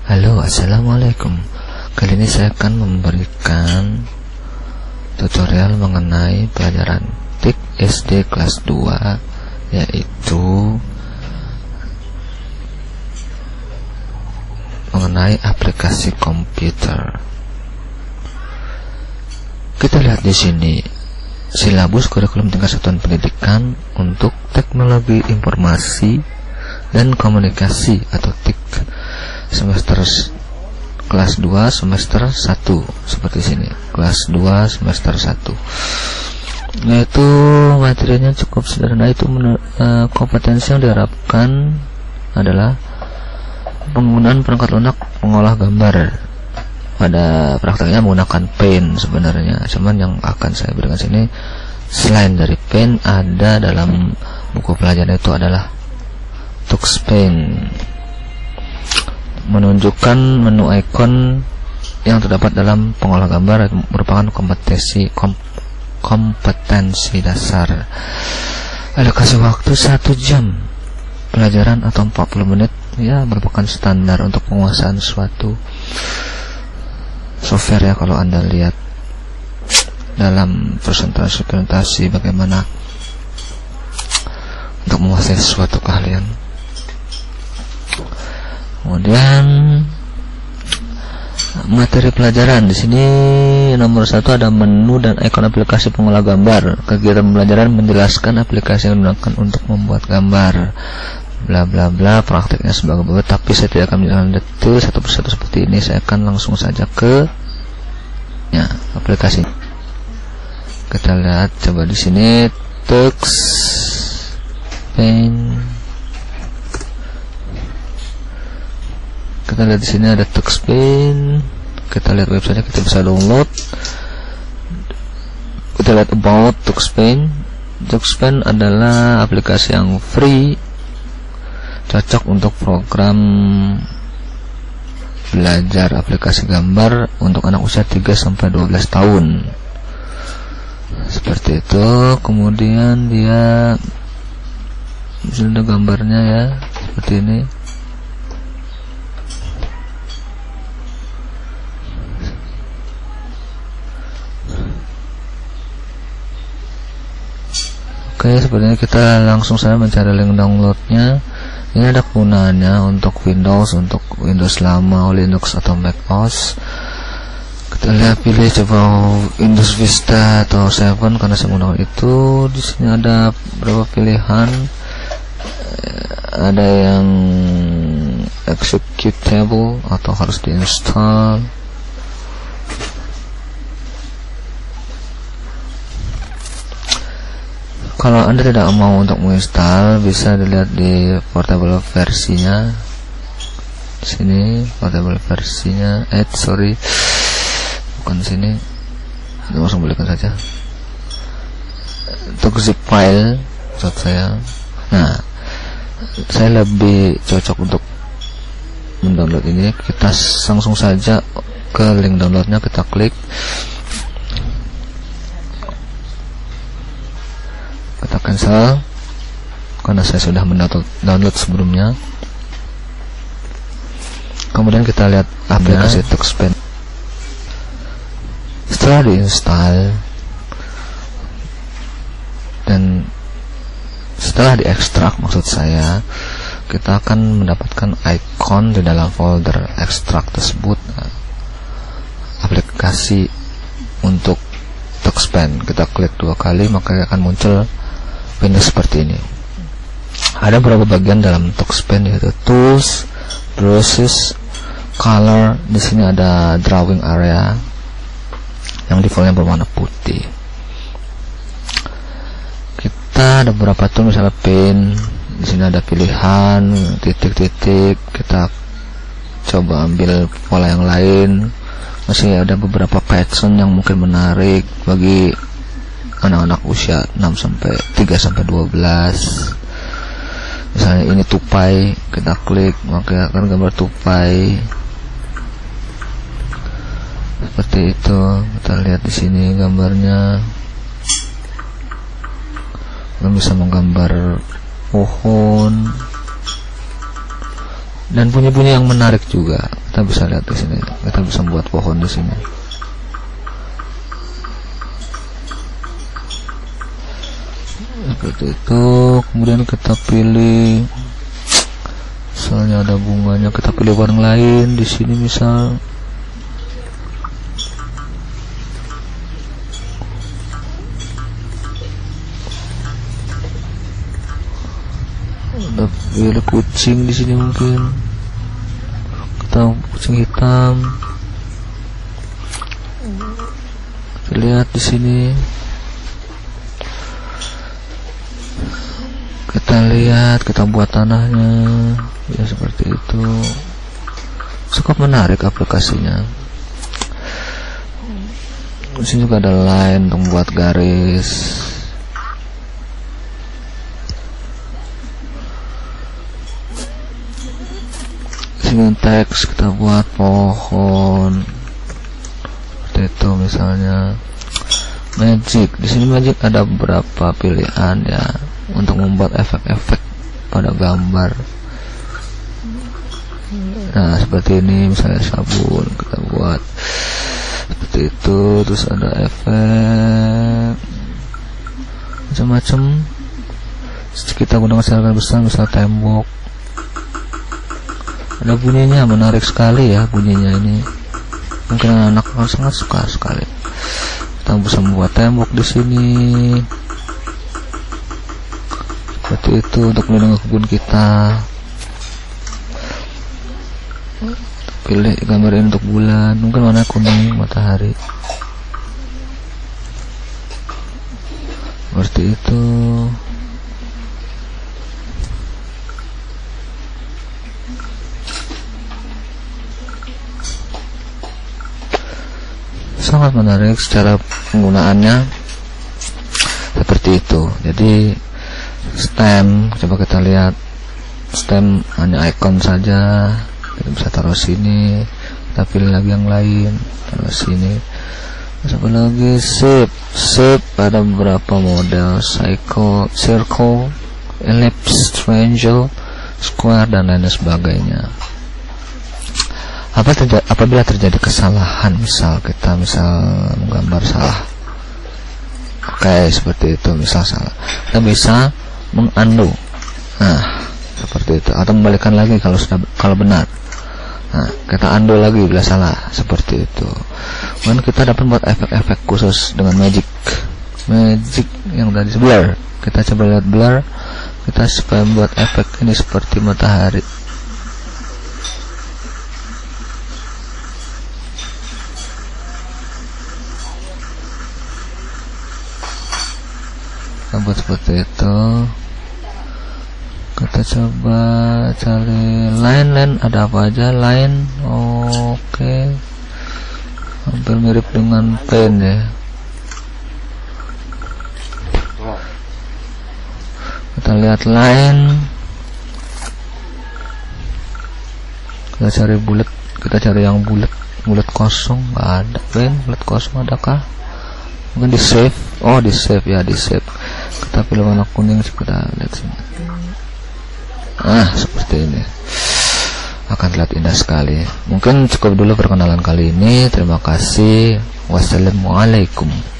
Halo, assalamualaikum. Kali ini saya akan memberikan tutorial mengenai pelajaran TIK SD kelas 2, yaitu mengenai aplikasi komputer. Kita lihat di sini silabus kurikulum tingkat satuan pendidikan untuk teknologi informasi dan komunikasi atau TIK semester kelas 2 semester 1, seperti sini, kelas 2 semester 1. Yaitu materinya cukup sederhana, itu kompetensi yang diharapkan adalah penggunaan perangkat lunak pengolah gambar. Pada prakteknya menggunakan Paint sebenarnya, cuman yang akan saya berikan sini selain dari Paint, ada dalam buku pelajaran itu adalah TuxPaint, menunjukkan menu icon yang terdapat dalam pengolah gambar, merupakan kompetensi dasar. Ada kasih waktu 1 jam pelajaran atau 40 menit, ya merupakan standar untuk penguasaan suatu software ya. Kalau Anda lihat dalam presentasi bagaimana untuk menguasai suatu keahlian. Kemudian materi pelajaran di sini nomor 1 ada menu dan ikon aplikasi pengolah gambar. Kegiatan pembelajaran menjelaskan aplikasi yang digunakan untuk membuat gambar, bla bla bla. Prakteknya sebagai berikut, tapi saya tidak akan menjelaskan detail satu persatu seperti ini. Saya akan langsung saja ke aplikasi. Kita lihat coba di sini TuxPaint. Kita lihat di sini ada TuxPaint. Kita lihat websitenya, kita bisa download. Kita lihat about TuxPaint. TuxPaint adalah aplikasi yang free, cocok untuk program belajar aplikasi gambar untuk anak usia 3-12 tahun. Seperti itu. Kemudian dia ada gambarnya ya, seperti ini. Oke, sepertinya kita langsung saja mencari link downloadnya. Ini ada kegunaannya untuk Windows lama, Linux atau Mac OS. Kita lihat, pilih coba Windows Vista atau 7 karena saya menggunakan itu. Di sini ada beberapa pilihan. Ada yang executable atau harus diinstal. Kalau Anda tidak mau untuk menginstal, bisa dilihat di portable versinya. Di sini portable versinya. Bukan sini. Langsung belikan saja. Untuk zip file maksud saya. Nah, saya lebih cocok untuk mendownload ini. Kita langsung saja ke link downloadnya, kita klik. Kita cancel karena saya sudah mendownload sebelumnya. Kemudian kita lihat aplikasi TuxPaint. Setelah diinstal dan setelah diekstrak, maksud saya, kita akan mendapatkan icon di dalam folder ekstrak tersebut, aplikasi untuk TuxPaint. Kita klik 2 kali, maka akan muncul window seperti ini. Ada beberapa bagian dalam TuxPaint, yaitu Tools, Brushes, Color. Di sini ada Drawing Area yang defaultnya berwarna putih. Kita ada beberapa tool, misalnya Paint. Di sini ada pilihan titik-titik. Kita coba ambil pola yang lain. Masih ada beberapa pattern yang mungkin menarik bagi anak-anak usia 3-12. Misalnya ini tupai, kita klik maka akan gambar tupai seperti itu. Kita lihat di sini gambarnya, kita bisa menggambar pohon, dan bunyi-bunyi yang menarik juga. Kita bisa lihat di sini, kita bisa buat pohon di sini. Seperti itu. Kemudian kita pilih, misalnya ada bunganya, kita pilih warna lain di sini, misal ada pilih kucing di sini, mungkin kita kucing hitam. Kita lihat di sini, kita lihat, kita buat tanahnya ya seperti itu. Cukup menarik aplikasinya. Di sini juga ada line untuk membuat garis. Dengan teks kita buat pohon seperti itu. Misalnya magic, di sini magic ada beberapa pilihan ya untuk membuat efek-efek pada gambar. Nah seperti ini, misalnya sabun kita buat seperti itu. Terus ada efek macam-macam, kita gunakan secara besar, misal tembok. Ada bunyinya, menarik sekali ya bunyinya ini. Mungkin anak-anak akan sangat suka sekali. Kita bisa membuat tembok di sini. Seperti itu untuk melindungi kebun kita. Pilih gambar ini untuk bulan, mungkin warna kuning, matahari. Seperti itu. Sangat menarik secara penggunaannya seperti itu. Jadi stem, coba kita lihat, stem hanya icon saja, kita bisa taruh sini. Kita pilih lagi yang lain, taruh sini. Coba lagi shape ada beberapa model, circle, ellipse, triangle, square, dan lain sebagainya. Apabila terjadi kesalahan, misal kita menggambar salah, seperti itu, misal salah, kita bisa mengundo, seperti itu, atau membalikan lagi kalau benar. Nah, kita undo lagi bila salah, seperti itu. Kemudian kita dapat buat efek-efek khusus dengan magic yang tadi blur. Kita coba lihat blur, kita supaya membuat efek ini seperti matahari. Buat seperti itu. Kita coba cari line, ada apa aja line. Oke. Hampir mirip dengan pen ya. Kita lihat line, kita cari bulat, kita cari yang bulat kosong, nggak ada. Pen bulat kosong adakah? Mungkin di save. Di save. Kita pilih warna kuning, kita lihat sini. Seperti ini. Akan terlihat indah sekali. Mungkin cukup dulu perkenalan kali ini. Terima kasih. Wassalamualaikum.